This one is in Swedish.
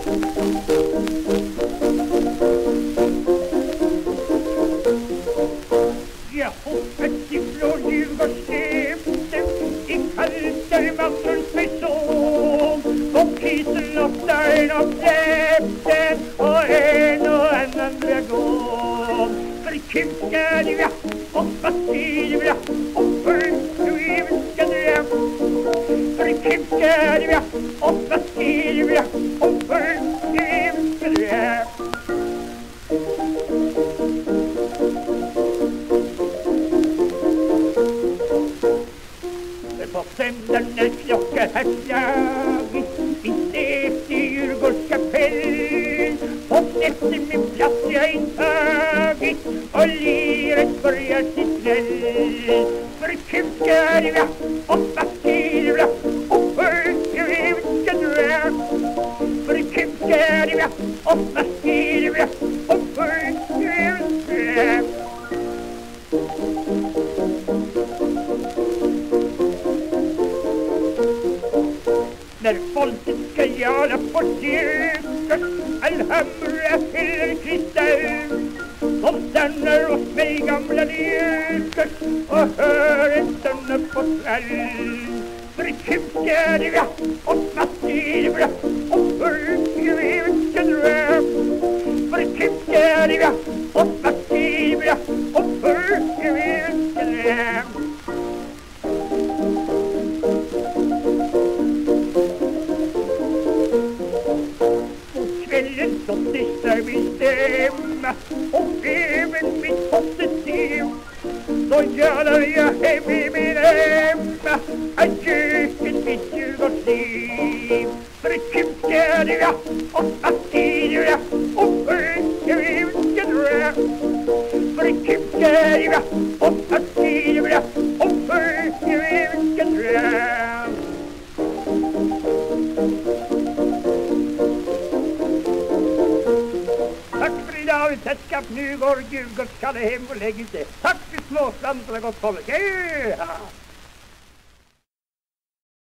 Jag hoppet ifrån Djurgårdssläpten i Kaltermassens person och Kiseloftarn och släpten och en och annan dragon. För kul ska du och vad ska du och för du även ska du. För kul ska du och vad ska du och för du även ska du. På söndagen när klockan har slagit finns det efter Djurgårdskapell. Och efter min plats jag intagit och liret börjar sitt väl. För kul ska du och vad ska du och för du även ska du. För kul ska du och vad ska du och för du även ska du. När folket ska göra på cirkus, Alhambra fyller kristall. De stannar hos mig gamla cirkus och hör en stund upp på skall. För kul ska du och vad ska du och för du även ska du. För kul ska du och vad ska du och för du även ska du. Så lyssnar min stämma och även mitt positiv. Då gör jag hem i min hemma adjö till mitt Djurgårdsliv. För kul ska du och vad ska du och för du även ska du. För kul ska du och vad ska du och för du även ska du. Tack för idag, sällskap, nu går Djurgårdskalle hem och lägger sig. Tack för småslantarna, gott folk.